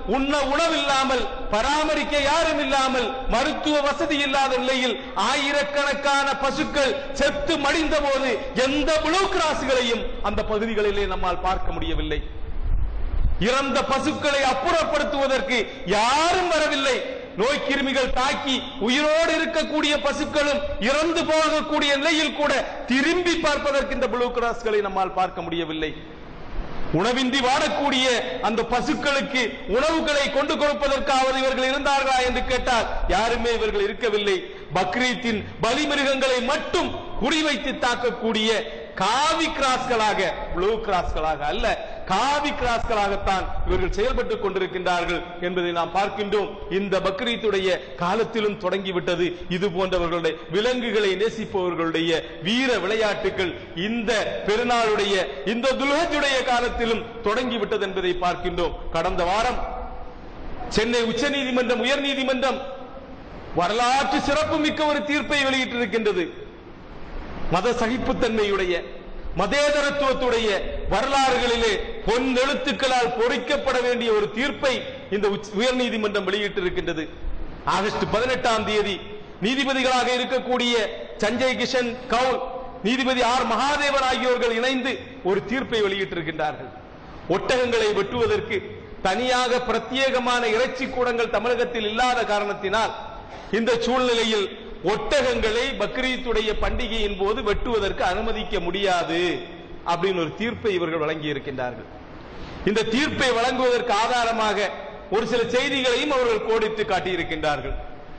உண்ண உணவில்லாமல், பராமரிக்க யாரும் இல்லாமல், மருத்துவ வசதி இல்லாத நிலையில் ஆயிரக்கணக்கான பசுக்கள் செத்து மடிந்த போது எந்த ப்ளூ கிராஸ்களையும் அந்த பகுதிகளிலே நம்மால் பார்க்க முடியவில்லை. இறந்த பசுக்களை அப்புறப்படுத்துவதற்கு யாரும் வரவில்லை. நோய்க்கிருமிகள் தாக்கி உயிரோடு இருக்கக்கூடிய பசுக்களும் இறந்து போகக்கூடிய நிலையில் கூட திரும்பி பார்ப்பதற்கு இந்த ப்ளூ கிராஸ்களை நம்மால் பார்க்க முடியவில்லை. உணவின்றி வாடக்கூடிய அந்த பசுக்களுக்கு உணவுகளை கொண்டு கொடுப்பதற்காவது இவர்கள் இருந்தார்களா என்று கேட்டால் யாருமே இவர்கள் இருக்கவில்லை. பக்ரீத்தின் பலிமிருகங்களை மட்டும் குறிவைத்து தாக்கக்கூடிய காவி கிராஸ்களாக, ப்ளூ கிராஸ்களாக அல்ல, காவி கிராஸ்களாகத்தான் இவர்கள் செயல்பட்டுக் கொண்டிருக்கின்றார்கள் என்பதை நாம் பார்க்கின்றோம். இந்த பக்ரீத்துடைய காலத்திலும் தொடங்கிவிட்டது இது போன்றவர்களுடைய விலங்குகளை நேசிப்பவர்களுடைய வீர விளையாட்டுகள் இந்த பெருநாளுடைய இந்த துல்ஹஜ்ஜுடைய காலத்திலும் தொடங்கிவிட்டது என்பதை பார்க்கின்றோம். கடந்த வாரம் சென்னை உச்சநீதிமன்றம், உயர்நீதிமன்றம் வரலாற்று சிறப்பு மிக்க ஒரு தீர்ப்பை வெளியிட்டிருக்கின்றது. மத சகிப்புத்தன்மையுடைய, மதேதரத்துவத்துடைய வரலாறுகளிலே பொன் எழுத்துக்களால் பொறிக்கப்பட வேண்டிய ஒரு தீர்ப்பை இந்த உயர்நீதிமன்றம் வெளியிட்டிருக்கின்றது. ஆகஸ்ட் 18ஆம் தேதி நீதிபதிகளாக இருக்கக்கூடிய சஞ்சய் கிஷன் கவுல், நீதிபதி ஆர் மகாதேவன் ஆகியோர்கள் இணைந்து ஒரு தீர்ப்பை வெளியிட்டிருக்கின்றார்கள். ஒட்டகங்களை வெட்டுவதற்கு தனியாக பிரத்யேகமான இறைச்சி கூடங்கள் தமிழகத்தில் இல்லாத காரணத்தினால் இந்த சூழ்நிலையில் ஒட்டகங்களை பக்ரீத்துடைய பண்டிகையின் போது வெட்டுவதற்கு அனுமதிக்க முடியாது அப்படின்னு ஒரு தீர்ப்பை இவர்கள் வழங்கி இருக்கின்றார்கள். இந்த தீர்ப்பை வழங்குவதற்கு ஆதாரமாக ஒரு சில செய்திகளையும் அவர்கள் கோடிட்டு காட்டியிருக்கின்றார்கள்.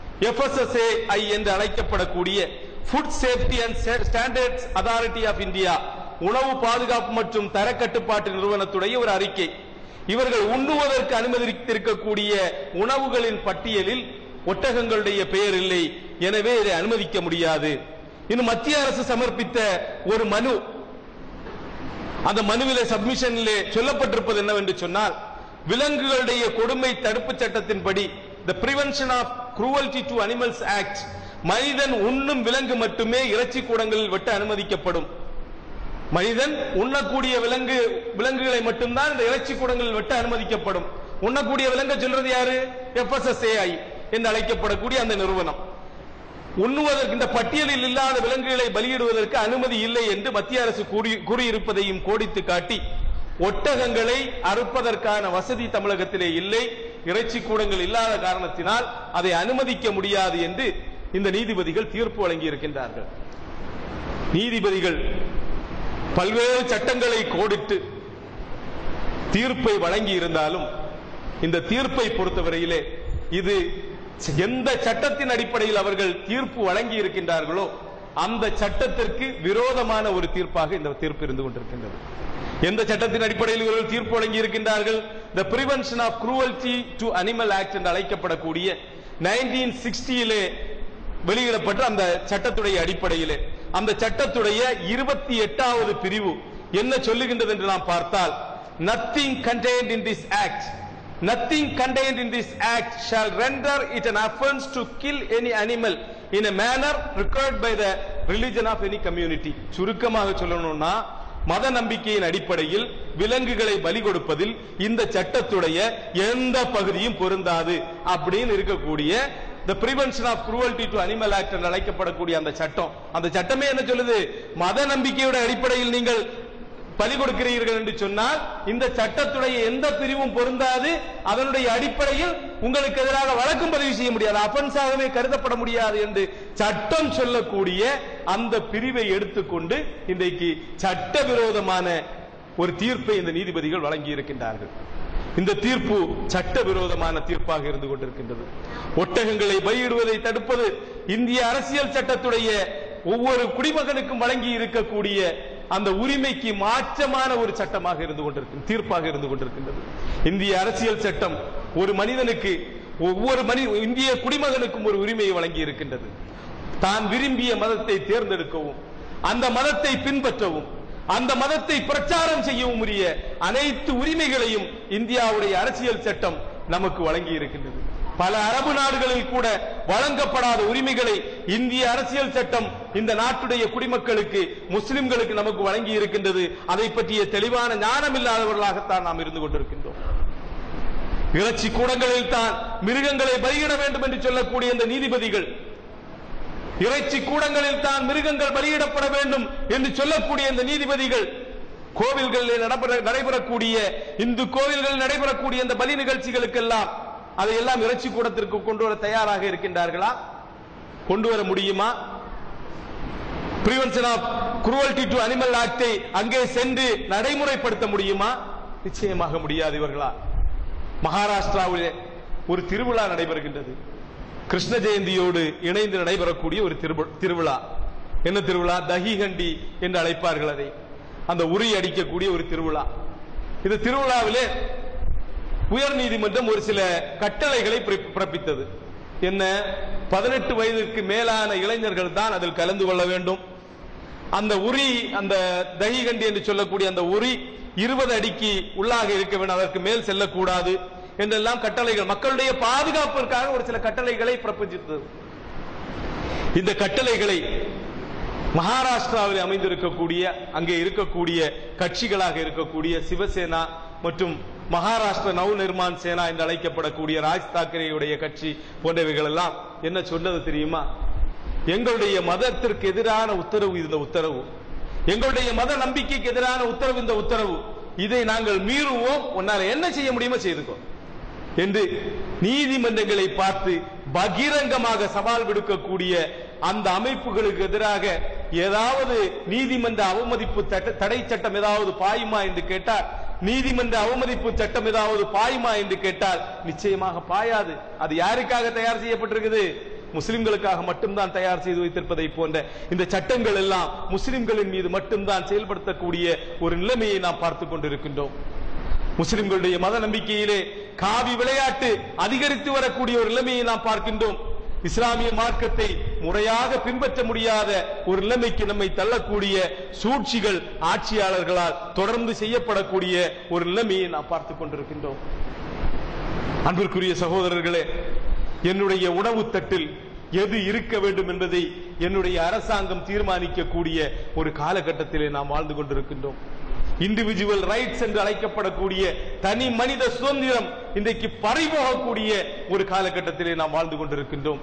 FSSAI என்று அழைக்கப்படக்கூடிய food safety and standards authority of India, உணவு பாதுகாப்பு மற்றும் தரக்கட்டுப்பாட்டு நிறுவனத்துடைய ஒரு அறிக்கை. இவர்கள் உண்ணுவதற்கு அனுமதித்திருக்கக்கூடிய உணவுகளின் பட்டியலில் ஒட்டகங்களுடைய பெயர் இல்லை, எனவே இதை அனுமதிக்க முடியாது. இன்னும் மத்திய அரசு சமர்ப்பித்த ஒரு மனு, அந்த மனுவிலே சப்மிஷனிலே சொல்லப்பட்டிருப்பது என்னவென்று சொன்னால், விலங்குகளுடைய கொடுமை தடுப்பு சட்டத்தின்படி the prevention of cruelty to animals act, மனிதன் உண்ணும் விலங்கு மட்டுமே இறைச்சி கூடங்களில் வெட்ட அனுமதிக்கப்படும். மனிதன் உண்ணக்கூடிய விலங்குகளை மட்டும்தான் இந்த இறைச்சி கூடங்களில் வெட்ட அனுமதிக்கப்படும். உண்ணக்கூடிய விலங்கு சொல்றது யாரு? FSSAI என்று அழைக்கப்படக்கூடிய அந்த நிறுவனம். உண்ணுவதற்கு, இந்த பட்டியலில் இல்லாத விலங்குகளை பலியிடுவதற்கு அனுமதி இல்லை என்று மத்திய அரசு கூறியிருப்பதையும் கோடித்து காட்டி, ஒட்டகங்களை அறுப்பதற்கான வசதி தமிழகத்திலே இல்லை, இறைச்சி கூடங்கள் இல்லாத காரணத்தினால் அதை அனுமதிக்க முடியாது என்று இந்த நீதிபதிகள் தீர்ப்பு வழங்கி இருக்கின்றார்கள். நீதிபதிகள் பல்வேறு சட்டங்களை கோடிட்டு தீர்ப்பை வழங்கி இருந்தாலும் இந்த தீர்ப்பை பொறுத்தவரையிலே இது எந்த சட்டத்தின் அடிப்படையில் அவர்கள் தீர்ப்பு வழங்கி இருக்கின்றார்களோ அந்த சட்டத்திற்கு விரோதமான ஒரு தீர்ப்பாக இந்த தீர்ப்பு இருந்து கொண்டிருக்கின்றது. எந்த சட்டத்தின் அடிப்படையில் இவர்கள் தீர்ப்பு வழங்கி இருக்கின்றார்கள்? The Prevention of Cruelty to Animal Act என்று அழைக்கப்படக்கூடிய 1960 வெளியிடப்பட்ட அந்த சட்டத்துடைய அடிப்படையிலே, அந்த சட்டத்துடைய 28வது பிரிவு என்ன சொல்லுகின்றது என்று நாம் பார்த்தால், nothing contained in this act shall render it an offense to kill any animal in a manner required by the religion of any community. சுருக்கமாக சொல்லணும்னா, மத நம்பிக்கையின் அடிப்படையில் விலங்குகளை பலி கொடுப்பதில் இந்த சட்டத்துடைய எந்த பகுதியும் பொருந்தாது அப்படின்னு இருக்கக்கூடிய the Prevention of Cruelty to Animal Act என்று அழைக்கப்படக்கூடிய அந்த சட்டம், அந்த சட்டமே என்ன சொல்லுது? மத நம்பிக்கையோட அடிப்படையில் நீங்கள் பலி கொடுக்கிறீர்கள் என்று சொன்னால் இந்த சட்டத்துடைய எந்த பிரிவும் பொருந்தாது, அதனுடைய அடிப்படையில் உங்களுக்கு எதிராக வழக்கும் பதிவு செய்ய முடியாது, அஃபென்ஸாகவே கருதப்பட முடியாது என்று சட்டம் சொல்லக்கூடிய அந்த பிரிவை எடுத்துக்கொண்டு இன்றைக்கு சட்டவிரோதமான ஒரு தீர்ப்பை இந்த நீதிபதிகள் வழங்கி இருக்கின்றார்கள். இந்த தீர்ப்பு சட்டவிரோதமான தீர்ப்பாக இருந்து கொண்டிருக்கின்றது. ஒட்டகங்களை பலியிடுவதை தடுப்பது இந்திய அரசியல் சட்டத்துடைய ஒவ்வொரு குடிமகனுக்கும் வழங்கி இருக்கக்கூடிய அந்த உரிமைக்கு மாற்றமான ஒரு சட்டமாக இருந்து கொண்டிருக்கும், தீர்ப்பாக இருந்து கொண்டிருக்கின்றது. இந்திய அரசியல் சட்டம் ஒரு மனிதனுக்கு, ஒவ்வொரு இந்திய குடிமகனுக்கும் ஒரு உரிமையை வழங்கி இருக்கின்றது. தான் விரும்பிய மதத்தை தேர்ந்தெடுக்கவும், அந்த மதத்தை பின்பற்றவும், அந்த மதத்தை பிரச்சாரம் செய்யவும் உரிய அனைத்து உரிமைகளையும் இந்தியாவுடைய அரசியல் சட்டம் நமக்கு வழங்கி இருக்கின்றது. பல அரபு நாடுகளில் கூட வழங்கப்படாத உரிமைகளை இந்திய அரசியல் சட்டம் இந்த நாட்டுடைய குடிமக்களுக்கு, முஸ்லிம்களுக்கு நமக்கு வழங்கி இருக்கின்றது. அதை பற்றிய தெளிவான ஞானம் இல்லாதவர்களாகத்தான் நாம் இருந்து கொண்டிருக்கின்றோம். இறைச்சி கூடங்களில் தான் மிருகங்களை பலியிட வேண்டும் என்று சொல்லக்கூடிய இந்த நீதிபதிகள், இறைச்சி கூடங்களில் தான் மிருகங்கள் பலியிடப்பட வேண்டும் என்று சொல்லக்கூடிய இந்த நீதிபதிகள், கோவில்களில் நடைபெறக்கூடிய இந்து கோவில்களில் நடைபெறக்கூடிய இந்த பலி நிகழ்ச்சிகளுக்கெல்லாம் அதையெல்லாம் இறைச்சி கூடத்திற்கு கொண்டு வர தயாராக இருக்கின்றார்களா? கொண்டு வர முடியுமா? Prevention of cruelty to animal ஆக்டை அங்கே சென்று நடைமுறைப்படுத்த முடியுமா? நிச்சயமாக முடியாது இவர்களா. மகாராஷ்டிராவில் ஒரு திருவிழா நடைபெறுகின்றது. கிருஷ்ண ஜெயந்தியோடு இணைந்து நடைபெறக்கூடிய ஒரு திருவிழா. என்ன திருவிழா? தஹிஹண்டி என்று அழைப்பார்கள் அதை. அந்த உரி அடிக்கக்கூடிய ஒரு திருவிழா. இந்த திருவிழாவிலே உயர் நீதிமன்றம் ஒரு சில கட்டளைகளை பிறப்பித்தது. என்ன? 18 வயதிற்கு மேலான இளைஞர்கள் தான் அதில் கலந்து கொள்ள வேண்டும். அந்த உரி, அந்த தஹிஹண்டி என்று சொல்லக்கூடிய அந்த உரி 20 அடிக்கு உள்ளாக இருக்க வேண்டும், அதற்கு மேல் செல்லக்கூடாது என்றெல்லாம் கட்டளைகள், மக்களுடைய பாதுகாப்பிற்காக ஒரு சில கட்டளைகளை பிறப்பித்தது. இந்த கட்டளைகளை மகாராஷ்டிராவில் அமைந்திருக்கக்கூடிய, அங்கே இருக்கக்கூடிய கட்சிகளாக இருக்கக்கூடிய சிவசேனா மற்றும் மகாராஷ்டிர நவ நிர்மாண் சேனா என்று அழைக்கப்படக்கூடிய ராஜ் தாக்கரேயுடைய கட்சி போன்றவைகள் எல்லாம் என்ன சொன்னது தெரியுமா? எங்களுடைய மதத்திற்கு எதிரான உத்தரவு இந்த உத்தரவு, எங்களுடைய மத நம்பிக்கைக்கு எதிரான உத்தரவு இந்த உத்தரவு, இதை நாங்கள் மீறுவோம், உன்னால என்ன செய்ய முடியுமோ செய்துக்கோ என்று நீதிமன்றங்களை பார்த்து பகிரங்கமாக சவால் விடுக்கக்கூடிய அந்த அமைப்புகளுக்கு எதிராக ஏதாவது நீதிமன்ற அவமதிப்பு தடை சட்டம் ஏதாவது பாயுமா என்று கேட்டால், நீதிமன்ற அவமதிப்பு சட்டம் ஏதாவது பாயுமா என்று கேட்டால் நிச்சயமாக பாயாது. அது யாருக்காக தயார் செய்யப்பட்டிருக்குது? முஸ்லிம்களுக்காக மட்டும்தான் தயார் செய்து வைத்திருப்பதை போன்ற இந்த சட்டங்கள் எல்லாம் முஸ்லிம்களின் மீது மட்டும்தான் செயல்படுத்தக்கூடிய ஒரு நிலைமையை நாம் பார்த்துக் கொண்டிருக்கின்றோம். முஸ்லிம்களுடைய மத நம்பிக்கையிலே காவி விளையாட்டு அதிகரித்து வரக்கூடிய ஒரு நிலைமையை நாம் பார்க்கின்றோம். இஸ்லாமிய மார்க்கத்தை முறையாக பின்பற்ற முடியாத ஒரு நிலைமைக்கு நம்மை தள்ளக்கூடிய சூழ்ச்சிகள் ஆட்சியாளர்களால் தொடர்ந்து செய்யப்படக்கூடிய ஒரு நிலைமையை நாம் பார்த்துக் கொண்டிருக்கின்றோம். அன்பிற்குரிய சகோதரர்களே, என்னுடைய உணவு தட்டில் எது இருக்க வேண்டும் என்பதை என்னுடைய அரசாங்கம் தீர்மானிக்கக்கூடிய ஒரு காலகட்டத்திலே நாம் வாழ்ந்து கொண்டிருக்கின்றோம். இண்டிவிஜுவல் ரைட்ஸ் என்று அழைக்கப்படக்கூடிய தனி மனித சுதந்திரம் இன்றைக்கு பறிபோகக்கூடிய ஒரு காலகட்டத்திலே நாம் வாழ்ந்து கொண்டிருக்கின்றோம்.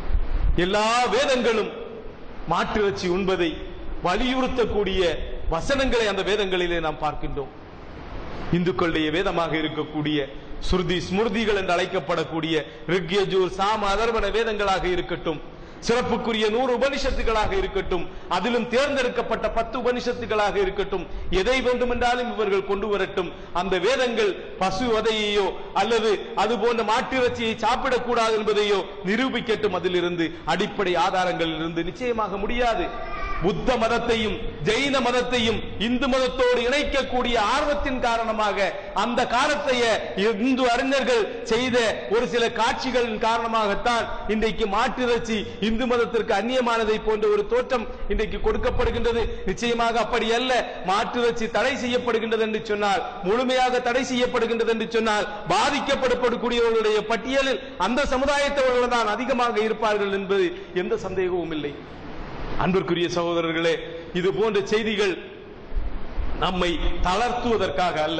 எல்லா வேதங்களும் மாட்டிறைச்சி உண்பதை வலியுறுத்தக்கூடிய வசனங்களை அந்த வேதங்களிலே நாம் பார்க்கின்றோம். இந்துக்களுடைய வேதமாக இருக்கக்கூடிய ஸ்ருதி ஸ்மிருதிகள் என்று அழைக்கப்படக்கூடிய ரிக், யஜூர், சாம, அதர்வண வேதங்களாக இருக்கட்டும், சிறப்புக்குரிய 100 உபனிஷத்துகளாக இருக்கட்டும், அதிலும் தேர்ந்தெடுக்கப்பட்ட 10 உபனிஷத்துகளாக இருக்கட்டும், எதை வேண்டுமென்றாலும் இவர்கள் கொண்டு வரட்டும், அந்த வேதங்கள் பசு வதையோ அல்லது அது போன்ற மாட்டிறைச்சியை சாப்பிடக்கூடாது என்பதையோ நிரூபிக்கட்டும். அதிலிருந்து அடிப்படை ஆதாரங்களில் இருந்து நிச்சயமாக முடியாது. புத்த மதத்தையும் ஜெயின மதத்தையும் இந்து மதத்தோடு இணைக்கக்கூடிய ஆர்வத்தின் காரணமாக அந்த காலத்தைய இந்து அறிஞர்கள் செய்த ஒரு சில காட்சிகளின் காரணமாகத்தான் இன்றைக்கு மாட்டிறைச்சி இந்து மதத்திற்கு அந்நியமானதை போன்ற ஒரு தோற்றம் இன்றைக்கு கொடுக்கப்படுகின்றது. நிச்சயமாக அப்படி அல்ல. மாட்டிறைச்சி தடை செய்யப்படுகின்றது என்று சொன்னால், முழுமையாக தடை செய்யப்படுகின்றது என்று சொன்னால், பாதிக்கப்படக்கூடிய பட்டியலில் அந்த சமுதாயத்தவர்கள் தான் அதிகமாக இருப்பார்கள் என்பது எந்த சந்தேகமும் இல்லை. அன்பிற்குரிய சகோதரர்களே, இது போன்ற செய்திகள் நம்மை தளர்த்துவதற்காக அல்ல.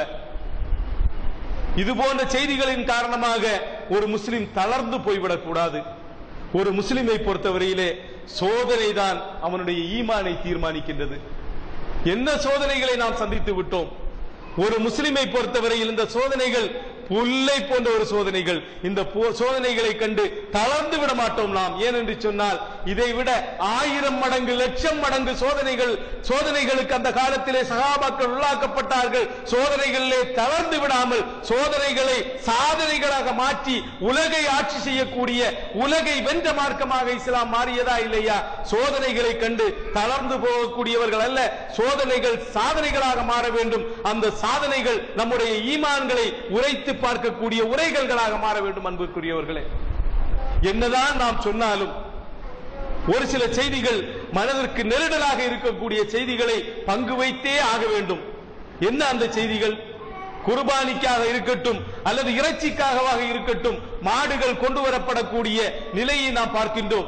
இது போன்ற செய்திகளின் காரணமாக ஒரு முஸ்லிம் தளர்ந்து போய்விடக் கூடாது. ஒரு முஸ்லிமை பொறுத்தவரையிலே சோதனை தான் அவனுடைய ஈமானை தீர்மானிக்கின்றது. என்ன சோதனைகளை நாம் சந்தித்து விட்டோம். ஒரு முஸ்லிமை பொறுத்தவரையில் இந்த சோதனைகள் புல்லை போன்ற ஒரு சோதனைகள். இந்த சோதனைகளை கண்டு தளர்ந்து விட மாட்டோம் நாம். ஏனென்று சொன்னால், இதை விட 1000 மடங்கு 1,00,000 மடங்கு சோதனைகளுக்கு அந்த காலத்திலே சஹாபாக்கள் உள்ளாக்கப்பட்டார்கள். சோதனைகளிலே தளர்ந்து விடாமல் சோதனைகளை சாதனைகளாக மாற்றி உலகை ஆட்சி செய்யக்கூடிய, உலகை வென்ற மார்க்கமாக இஸ்லாம் மாறியதா இல்லையா? சோதனைகளை கண்டு தளர்ந்து போகக்கூடியவர்கள் அல்ல. சோதனைகள் சாதனைகளாக மாற வேண்டும். அந்த சாதனைகள் நம்முடைய ஈமான்களை உரைத்து பார்க்கக்கூடிய உரைகளாக மாற வேண்டும். அன்புக்குரியவர்களே, என்னதான் நாம் சொன்னாலும் ஒரு சில செய்திகள் மனதிற்கு நெருடலாக இருக்கக்கூடிய செய்திகளை பங்கு வைத்தே ஆக வேண்டும். என்ன அந்த செய்திகள்? குர்பானிக்காக இருக்கட்டும் அல்லது இறைச்சிக்காக இருக்கட்டும், மாடுகள் கொண்டு வரப்படக்கூடிய நிலையை நாம் பார்க்கின்றோம்.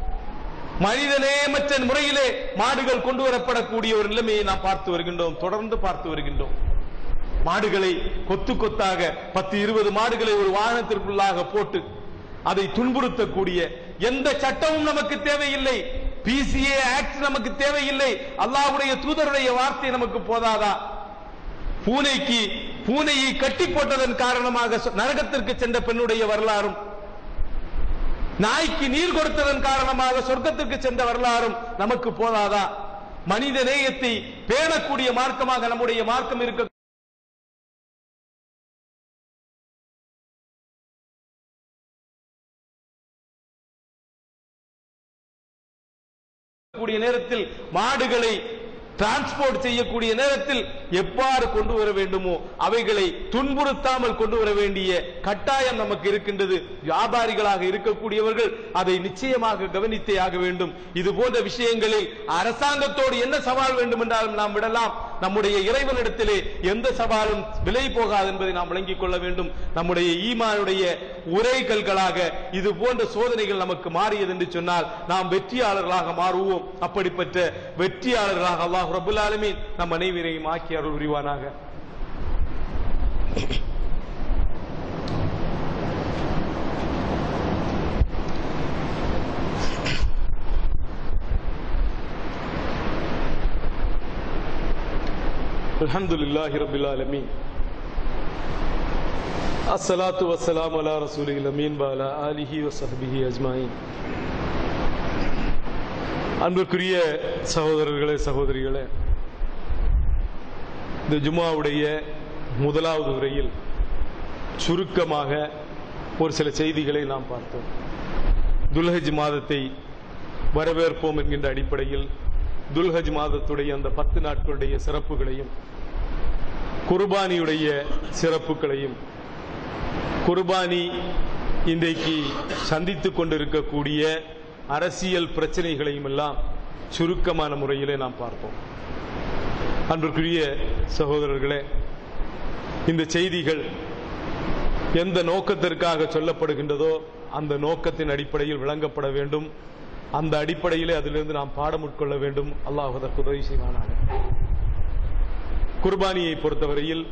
மனிதநேயமற்ற முறையிலே மாடுகள் கொண்டு வரப்படக்கூடிய ஒரு நிலைமையை நாம் பார்த்து வருகின்றோம், தொடர்ந்து பார்த்து வருகின்றோம். மாடுகளை கொத்து கொத்தாக 10-20 மாடுகளை ஒரு வாகனத்திற்குள்ளாக போட்டு அதை துன்புறுத்தக்கூடிய எந்த சட்டமும் நமக்கு தேவையில்லை. PCA ஆக்ட் நமக்கு தேவையில்லை. அல்லாஹ்வுடைய தூதருடைய வார்த்தை நமக்கு போதாதா? பூனையை கட்டி போட்டதன் காரணமாக நரகத்திற்கு சென்ற பெண்ணுடைய வரலாறும், நாய்க்கு நீர் கொடுத்ததன் காரணமாக சொர்க்கத்திற்கு சென்ற வரலாறும் நமக்கு போதாதா? மனித நேயத்தை பேணக்கூடிய மார்க்கமாக நம்முடைய மார்க்கம் இருக்க கூடிய நேரத்தில் மாடுகளை டிரான்ஸ்போர்ட் செய்யக்கூடிய நேரத்தில் எவ்வாறு கொண்டு வர வேண்டுமோ அவைகளை துன்புறுத்தாமல் கொண்டு வர வேண்டிய கட்டாயம் நமக்கு இருக்கின்றது. வியாபாரிகளாக இருக்கக்கூடியவர்கள் அதை நிச்சயமாக கவனித்தே ஆக வேண்டும். இது போன்ற விஷயங்களில் அரசாங்கத்தோடு என்ன சவால் வேண்டும் என்றாலும் நாம் விடலாம். நம்முடைய இறைவனிடத்திலே எந்த சவாலும் விலை போகாது என்பதை நாம் விளங்கிக் கொள்ள வேண்டும். நம்முடைய ஈமானுடைய உரைகல்களாக இது போன்ற சோதனைகள் நமக்கு மாறியது என்று சொன்னால் நாம் வெற்றியாளர்களாக மாறுவோம். அப்படிப்பட்ட வெற்றியாளர்களாக அல்லாஹ் ரப்பல் ஆலமீன் நம் அனைவரையும் ஆக்கி அருள் புரிவானாக. அல்ஹம்துலில்லாஹி ரப்பில் ஆலமீன். அஸ்ஸலாத்து வஸ்ஸலாமு அலா ரசூலில் அமீன் வ அலா ஆலிஹி வ ஸஹ்பிஹி அஜ்மாயின். அன்புக்குரிய சகோதரர்களே, சகோதரிகளே, இந்த ஜும்மாவுடைய முதலாவது உரையில் சுருக்கமாக ஒரு சில செய்திகளை நாம் பார்த்தோம். துல்ஹஜ் மாதத்தை வரவேற்போம் என்கின்ற அடிப்படையில் துல்ஹஜ் மாதத்துடைய அந்த 10 நாட்களுடைய சிறப்புகளையும், குர்பானியுடைய சிறப்புகளையும், குர்பானி இன்றைக்கு சந்தித்துக் கொண்டிருக்கக்கூடிய அரசியல் பிரச்சனைகளையும் எல்லாம் சுருக்கமான முறையிலே நாம் பார்ப்போம். அன்றுக்குரிய சகோதரர்களே, இந்த செய்திகள் எந்த நோக்கத்திற்காக சொல்லப்படுகின்றதோ அந்த நோக்கத்தின் அடிப்படையில் விளங்கப்பட வேண்டும். அந்த அடிப்படையிலே அதிலிருந்து நாம் பாடம் உட்கொள்ள வேண்டும். அல்லாஹ் அதற்கு உதவி செய்வானாக. குர்பானியை பொறுத்தவரையில்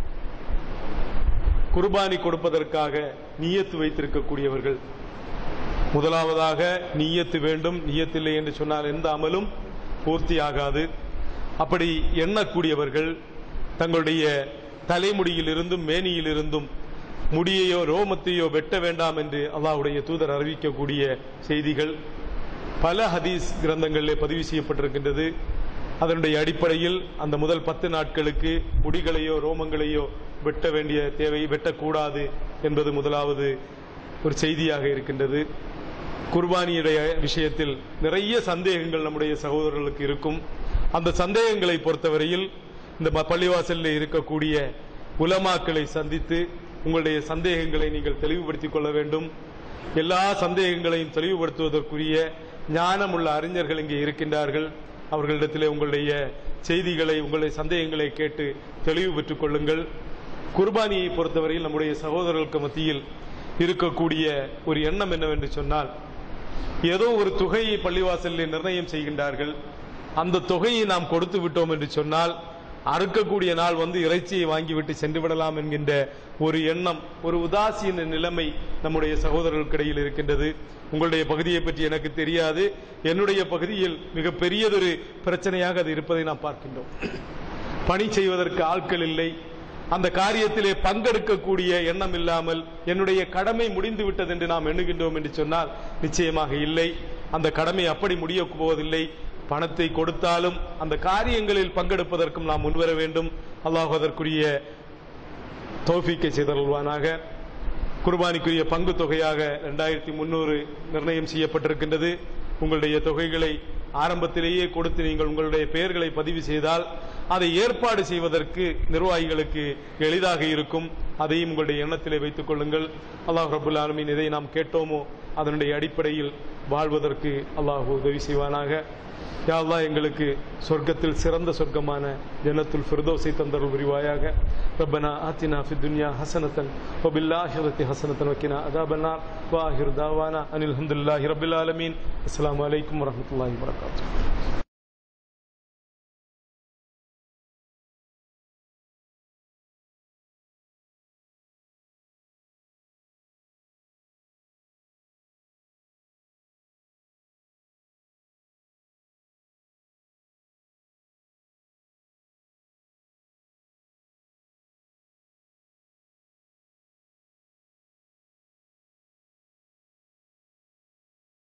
குர்பானி கொடுப்பதற்காக நியத்து வைத்திருக்கக்கூடியவர்கள் முதலாவதாக நியத்து வேண்டும். நியத்தில்லை என்று சொன்னால் எந்த அமலும் பூர்த்தியாகாது. அப்படி எண்ணக்கூடியவர்கள் தங்களுடைய தலைமுடியிலிருந்தும் மேனியிலிருந்தும் முடியையோ ரோமத்தையோ வெட்ட வேண்டாம் என்று அல்லாஹ்வுடைய தூதர் அறிவிக்கக்கூடிய செய்திகள் பல ஹதீஸ் கிரந்தங்களிலே பதிவு செய்யப்பட்டிருக்கின்றது. அதனுடைய அடிப்படையில் அந்த முதல் 10 நாட்களுக்கு முடிகளையோ ரோமங்களையோ வெட்ட வேண்டிய தேவை, வெட்டக்கூடாது என்பது முதலாவது ஒரு செய்தியாக இருக்கின்றது. குர்பானியுடைய விஷயத்தில் நிறைய சந்தேகங்கள் நம்முடைய சகோதரர்களுக்கு இருக்கும். அந்த சந்தேகங்களை பொறுத்தவரையில் இந்த பள்ளிவாசலில் இருக்கக்கூடிய உலமாக்களை சந்தித்து உங்களுடைய சந்தேகங்களை நீங்கள் தெளிவுபடுத்திக் கொள்ள வேண்டும். எல்லா சந்தேகங்களையும் தெளிவுபடுத்துவதற்குரிய ஞானமுள்ள அறிஞர்கள் இங்கே இருக்கின்றார்கள். அவர்களிடத்திலே உங்களுடைய செய்திகளை, உங்களுடைய சந்தேகங்களை கேட்டு தெளிவு பெற்றுக் கொள்ளுங்கள். குர்பானியை பொறுத்தவரையில் நம்முடைய சகோதரர்களுக்கு மத்தியில் இருக்கக்கூடிய ஒரு எண்ணம் என்னவென்று சொன்னால், ஏதோ ஒரு தொகையை பள்ளிவாசலில் நிர்ணயம் செய்கின்றார்கள். அந்த தொகையை நாம் கொடுத்து விட்டோம் என்று சொன்னால் அறுக்கக்கூடிய நாள் இறைச்சியை வாங்கிவிட்டு சென்று விடலாம் என்கின்ற ஒரு எண்ணம், ஒரு உதாசீன நிலைமை நம்முடைய சகோதரர்களுக்கிடையில் இருக்கின்றது. உங்களுடைய பகுதியை பற்றி எனக்கு தெரியாது. என்னுடைய பகுதியில் மிக பெரியதொரு பிரச்சனையாக அது இருப்பதை நாம் பார்க்கின்றோம். பணி செய்வதற்கு ஆட்கள் இல்லை. அந்த காரியத்திலே பங்கெடுக்கக்கூடிய எண்ணம் இல்லாமல் என்னுடைய கடமை முடிந்து விட்டது என்று நாம் எண்ணுகின்றோம் என்று சொன்னால் நிச்சயமாக இல்லை. அந்த கடமை அப்படி முடிய போவதில்லை. பணத்தை கொடுத்தாலும் அந்த காரியங்களில் பங்கெடுப்பதற்கும் நாம் முன்வர வேண்டும். அல்லாஹ் அதற்குரிய தௌஃபீக்கை செய்தருள்வானாக. குர்பானிக்குரிய பங்கு தொகையாக 2300 நிர்ணயம் செய்யப்பட்டிருக்கின்றது. உங்களுடைய தொகைகளை ஆரம்பத்திலேயே கொடுத்து நீங்கள் உங்களுடைய பெயர்களை பதிவு செய்தால் அதை ஏற்பாடு செய்வதற்கு நிர்வாகிகளுக்கு எளிதாக இருக்கும். அதையும் உங்களுடைய எண்ணத்திலே வைத்துக் கொள்ளுங்கள். அல்லாஹ் ரப்பல் ஆலமீன் எதை நாம் கேட்டோமோ அதனுடைய அடிப்படையில் வாழ்வதற்கு அல்லாஹ் உதவி செய்வானாக. யா அல்லாஹ், எங்களுக்கு சொர்க்கத்தில் சிறந்த சொர்க்கமான ஜன்னத்துல் ஃபிர்தௌஸை தந்தருள் புரிவாயாக. ரப்பனா ஆத்தினா ஃபித் துன்யா ஹஸனத்தன் வ பில் ஆஹிரத்தி ஹஸனத்தன் வ கினா அஸாபன்னார். வ ஆஹிரு தாவானா அனில் ஹம்துலில்லாஹி ரப்பில் ஆலமீன். அஸ்ஸலாமு அலைக்கும் வ ரஹ்மத்துல்லாஹி வ பரகாத்துஹு.